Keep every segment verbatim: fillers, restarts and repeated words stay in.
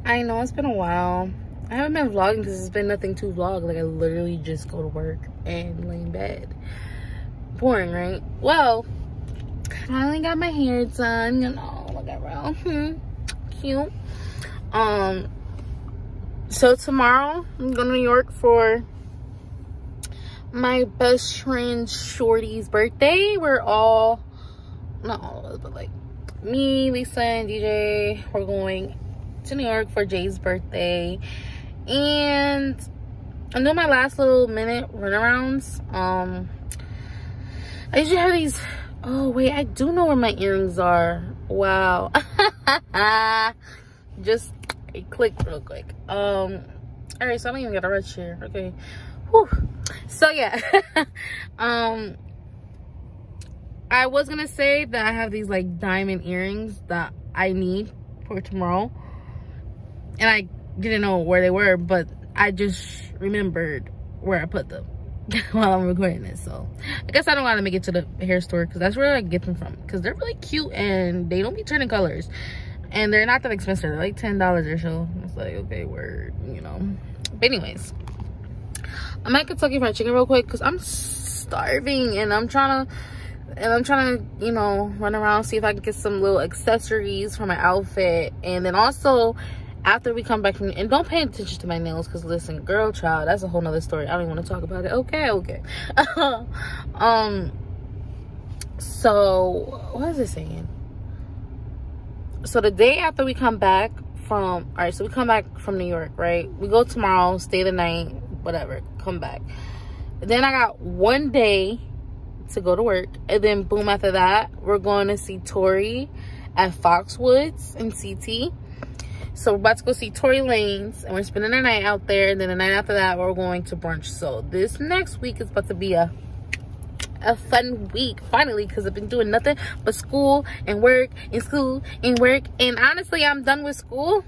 I know it's been a while. I haven't been vlogging because it's been nothing to vlog. Like, I literally just go to work and lay in bed. Boring, right? Well, I finally got my hair done, you know, whatever. Hmm, cute. Um, so tomorrow I'm going to New York for my best friend Shorty's birthday. We're all, not all of us, but like me, Lisa, and D J, we're going to New York for Jay's birthday. And I'm doing my last little minute runarounds. Um, I usually have these. Oh wait, I do know where my earrings are. Wow. Just a click real quick. Um, all right, so I don't even got a rush here. Okay. Whew. So yeah. um, I was gonna say that I have these like diamond earrings that I need for tomorrow, and I didn't know where they were, but I just remembered where I put them while I'm recording this. So I guess I don't gotta make it to the hair store because that's where I get them from, because they're really cute and they don't be turning colors, and they're not that expensive. They're like ten dollars or so. It's like, okay, word, you know. But anyways, I'm at Kentucky Fried Chicken real quick because I'm starving, and I'm trying to and I'm trying to, you know, run around, see if I can get some little accessories for my outfit. And then also, after we come back from, and don't pay attention to my nails, because listen, girl, child, that's a whole nother story. I don't even want to talk about it. Okay, okay. um, so, what is it saying? So, the day after we come back from, all right, so we come back from New York, right? We go tomorrow, stay the night, whatever, come back. Then I got one day to go to work, and then boom, after that, we're going to see Tory at Foxwoods in C T. So we're about to go see Tory Lanez, and we're spending the night out there, and then the night after that, we're going to brunch. So this next week is about to be a a fun week, finally, because I've been doing nothing but school and work and school and work. And honestly, I'm done with school.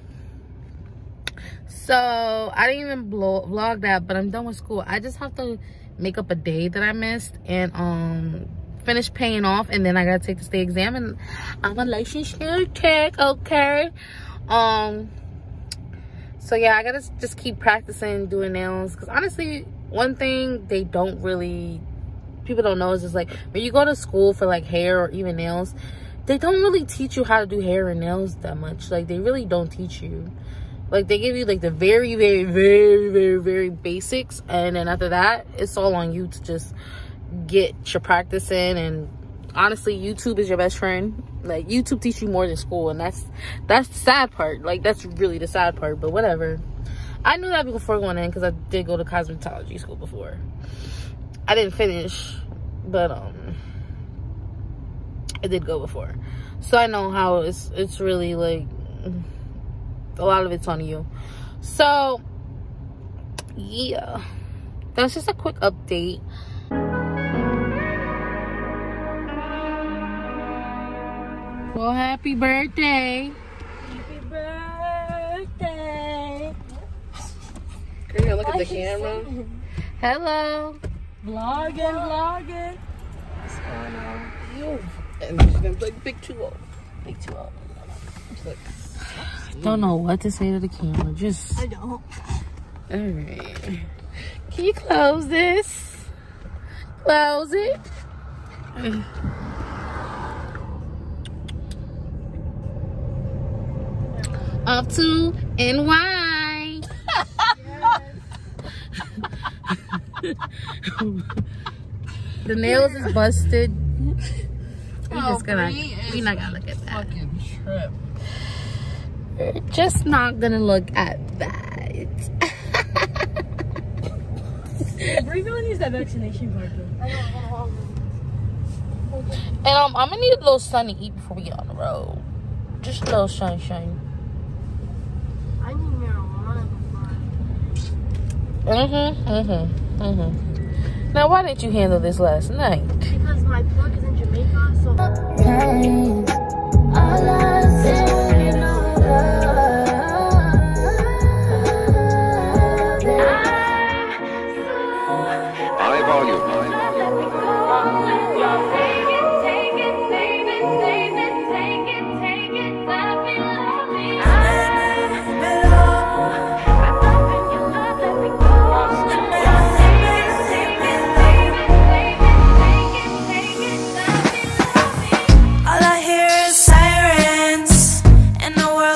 So I didn't even blow, vlog that, but I'm done with school. I just have to make up a day that I missed and um finish paying off, and then I gotta take the state exam, and I'm a licensed nail tech, okay? Um, so yeah, I gotta just keep practicing doing nails, because honestly, one thing they don't really, people don't know is just like, when you go to school for like hair or even nails, they don't really teach you how to do hair and nails that much. Like, they really don't teach you. Like, they give you like the very, very, very, very, very basics, and then after that, it's all on you to just get your practice in. And honestly, YouTube is your best friend. Like, YouTube teaches you more than school, and that's that's the sad part. Like, that's really the sad part, but whatever. I knew that before going in, because I did go to cosmetology school before. I didn't finish, but um I did go before, so I know how it's it's really like, a lot of it's on you. So yeah, that's just a quick update. Well, happy birthday. Happy birthday. Can you look at the camera? Hello. Vlogging, vlogging. What's going on? You. And she's gonna be like, big two oh. Big two oh. Like, don't know what to say to the camera. Just. I don't. Alright. Can you close this? Close it. Up to N Y. The nails is busted. We Oh, just gonna, we not gonna look at that. Fucking trip. We're just not gonna look at that. Bring on use that vaccination card though. And um, I'm gonna need a little sun to eat before we get on the road. Just a little sunshine. I need marijuana before. Mm-hmm, mm-hmm, mm-hmm. Now, why didn't you handle this last night? Because my plug is in Jamaica, so. High volume. I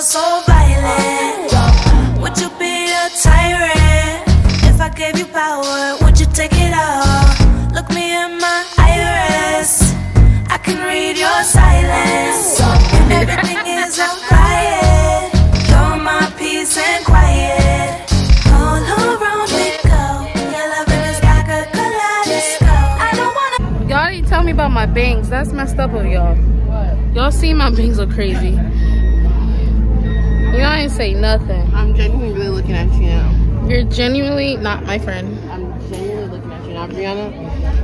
so violent. Would you be a tyrant? If I gave you power, would you take it all? Look me in my iris, I can read your silence. And everything is a riot. You're my peace and quiet. All around we go. Your loving is like a kaleidoscope. I don't wanna. Y'all didn't tell me about my bangs. That's messed up of y'all. Y'all see my bangs are crazy. Y'all ain't say nothing. I'm genuinely really looking at you now. You're genuinely not my friend. I'm genuinely looking at you now, Brianna.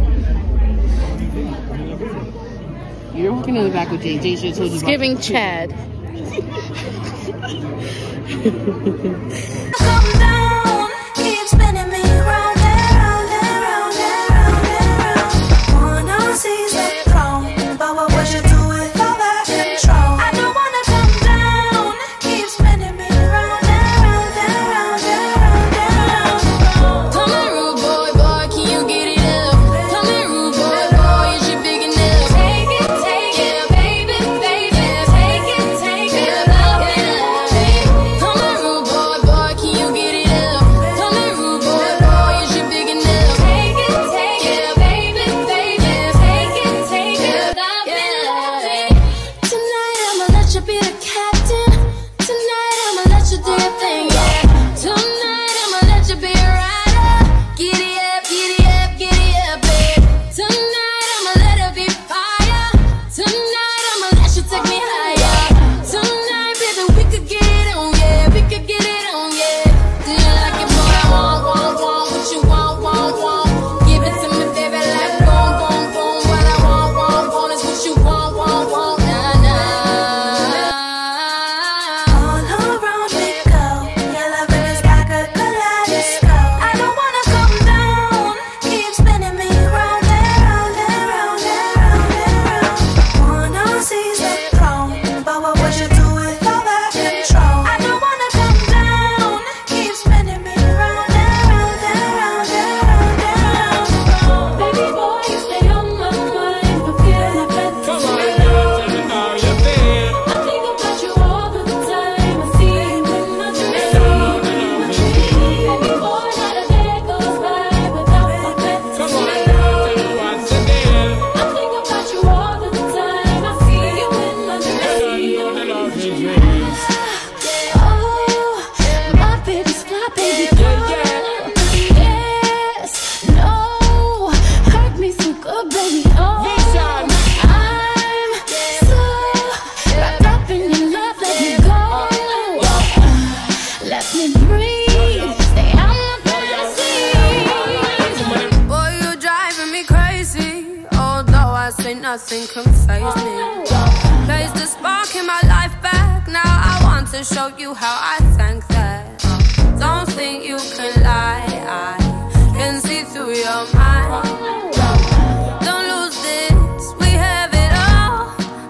You're walking in the back with Jay. Jay should have told you. It's giving Chad. Come down, keep spinning me round and round and round and round and round. Wanna seize the throne, but what would you do with all that control? I don't wanna come down, keep spinning me round and round and round and round and round. Come here, rude boy, boy, can you get it up? Come here, rude boy, boy, is you big enough? Take it, take it, baby, baby, take it, take it, love it, love it. Come here, rude boy, boy, can you get it up? Come here, rude boy, boy, is you big enough? Take it, take it, baby, baby, take it, take it, love it, love it. Tonight I'ma let you be the captain. Tonight I'ma let you do your thing, yeah. Tonight I'ma let you be a rider. Giddy up, giddy up, giddy up, babe. Tonight I'ma let it be fire. Tonight I'ma let you take me higher. Tonight, baby, we could get it on, yeah. We could get it on, yeah. Do you like it, boy? Want, want, want, what you want, want, want. Give it to me, baby, like boom, boom, boom. What I want, want, want is what you want, want, want. Nah, nah. All around we go. Your loving is like a kaleidoscope. I don't wanna come down, keep spinning me round and round and round and round and round. Wanna seize the throne, but what would you do with all that control? I don't wanna come down, keep spinning me round and round and round and round and round. Baby boy, you stay on my mind, but feeling better. Come on, girl, tell me how you feel. I think about you all the time. I see you in my dreams. Baby boy, not a day goes by without my better. Come on, girl, tell me what's the deal. I think about you all the time. I see you in my Girl, you know the dreams. love is real. Oh, my baby's fly, baby girl. Yes, no, hurt me so good, baby. Oh, Vision. I'm so wrapped up in your love, let me go. Let me breathe, stay out my fantasy. Boy, you driving me crazy. Although I say nothing can faze me. Place the spark in my life back. Now I want to show you how I thank that. Don't think you can lie. I can see through your mind. Don't lose this. We have it all.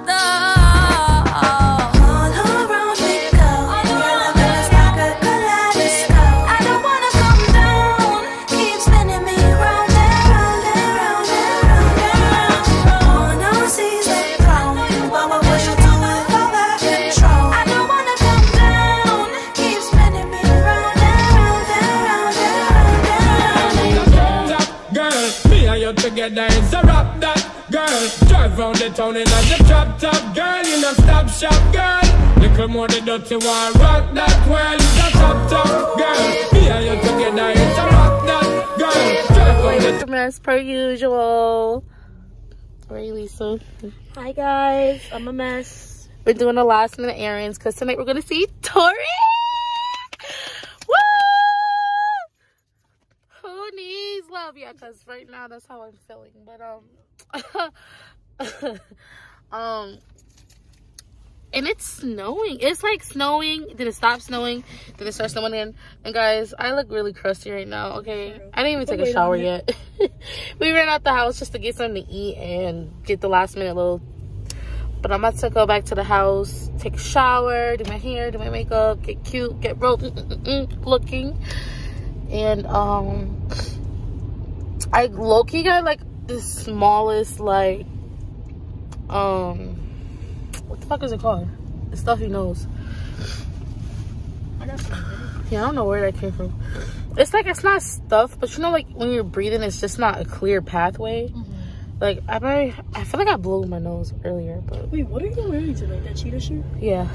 All around we go. Your loving is like a kaleidoscope. I don't wanna come down, keep spinning me round and round and round and round and round. Wanna seize the throne, but what would you do with all that control? I don't wanna come down, keep spinning me round and round and round and round and round. Top girl, me and you together is a rap that girl. Drive round the town in a the drop top girl. You know stop shop girl. Little more the dirty one, rock that world. It's a top top girl. Me and you together is a rock that girl. Drive round the It's a mess per usual. Right, Lisa? Hi guys, I'm a mess. We're doing the last minute errands because tonight we're gonna see Tory. Woo! Who needs love? Yeah, because right now that's how I'm feeling. But um, um, and it's snowing. It's like snowing. Then it stops snowing. Then it starts snowing again. And guys, I look really crusty right now. Okay, I didn't even take a shower yet. We ran out the house just to get something to eat and get the last minute little. But I'm about to go back to the house, take a shower, do my hair, do my makeup, get cute, get real looking. And um, I low-key got like the smallest, like, um, what the fuck is it called? The stuffy nose. I got some. Yeah, I don't know where that came from. It's like it's not stuffed, but you know, like when you're breathing, it's just not a clear pathway. Mm-hmm. Like I, probably, I feel like I blew my nose earlier, but wait, what are you wearing tonight? That cheetah shirt? Yeah.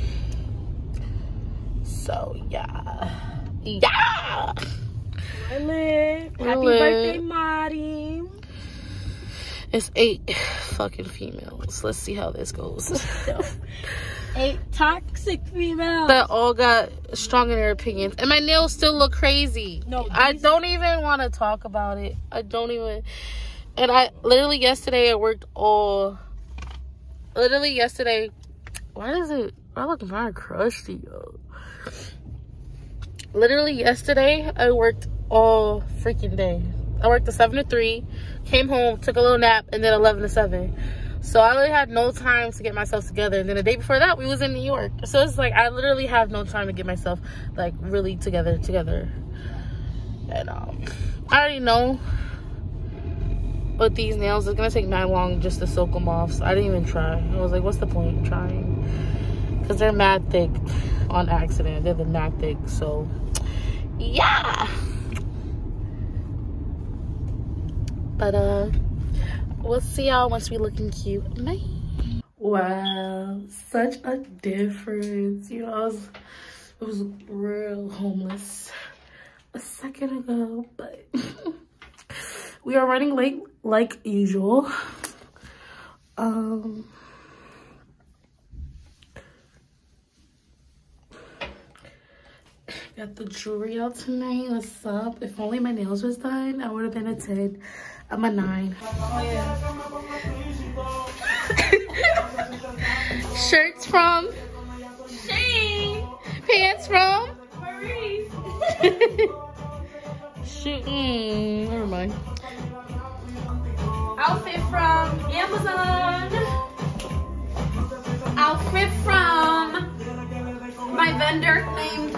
So yeah, yeah. Happy birthday, Marty. It's eight fucking females. Let's see how this goes. Eight toxic females that all got strong in their opinions, and my nails still look crazy. No, I don't even want to talk about it. I don't even. And I literally yesterday I worked all. Literally yesterday. Why does it? I look kind of crusty, yo. Literally yesterday I worked all freaking day. I worked the seven to three, came home, took a little nap, and then eleven to seven. So I really had no time to get myself together. And then the day before that, we was in New York. So it's like I literally have no time to get myself like really together, together. And um, I already know with these nails, it's gonna take mad long just to soak them off. So I didn't even try. I was like, what's the point in trying? Because they're mad thick on accident. They're the mad thick. So yeah. But uh. we'll see y'all once we looking cute. Bye. Wow, such a difference. You know, I was, I was real homeless a second ago, but we are running late like usual. Um, got the jewelry out tonight. What's up? If only my nails was done, I would have been a ten. I'm a nine. Oh, yeah. Shirts from Shane. Pants from Maurice. Shoot. Mm, never mind. Outfit from Amazon. Outfit from my vendor named.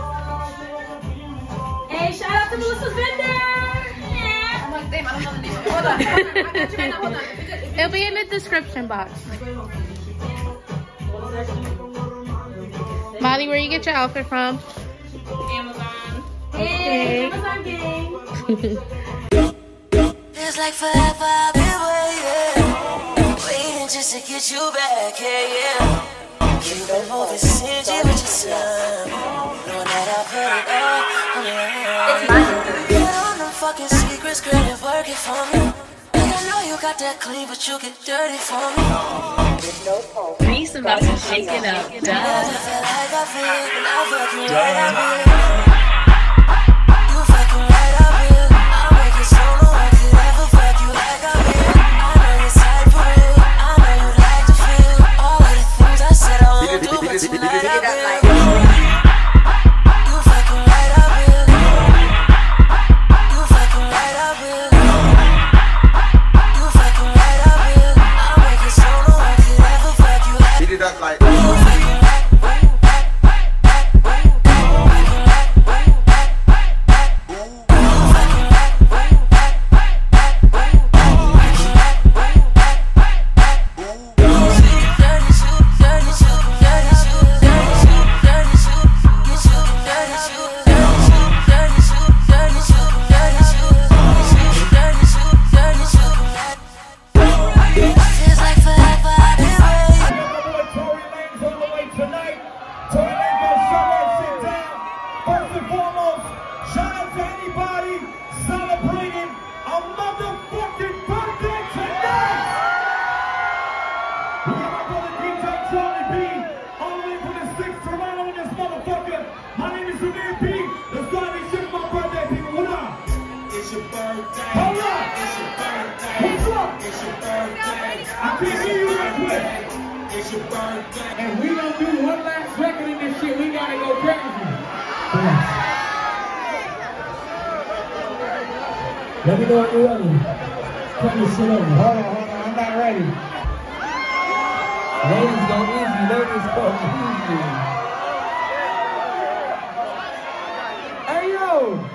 Hey, shout out to Melissa's vendor. Damn, I don't know the name. Hold on. Hold on. It'll be in the description box. Molly, where you get your outfit from? Amazon. Okay. Amazon gang. Feels like forever I've been waiting, waiting just to get you back, yeah, yeah. You've been moving stingy with your son, knowing that I put it all on your hand. You don't know fucking secrets, girl, you're working for me. Like I know you got that clean, but you get dirty for me. Reese about to shake it up, I feel like I feel, and I fucking right up here. You fucking right up here. I'll make it so no one could ever fuck you like I will. I know you're tired for real. I know you like to feel all of the things I said I won't do, but you light up here. You fucking right up here. You fucking right up here. You fucking right up here. I'll make it so no one could ever fuck you like I will. Like and we gonna do one last record in this shit. We gotta go crazy. Let me know when you're ready. Turn this shit over. Hold on, hold on. I'm not ready. Ladies go easy. Ladies go easy. Hey, yo.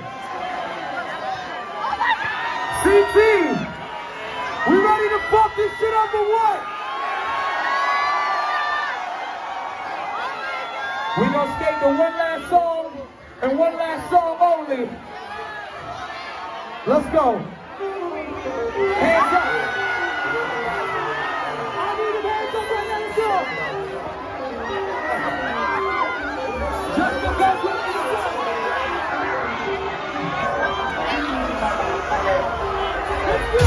C T. We ready to fuck this shit up or what? We're gonna skate to one last song and one last song only. Let's go. Hands up. I need them hands up right now. Let's go. Just the best way to go. Let's go.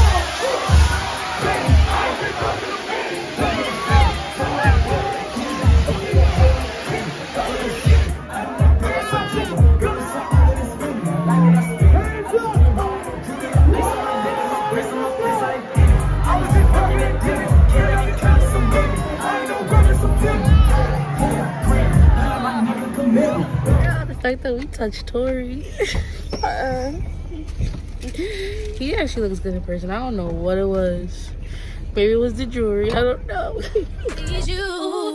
The fact that we touched Tory. uh, he actually looks good in person. I don't know what it was. Maybe it was the jewelry. I don't know.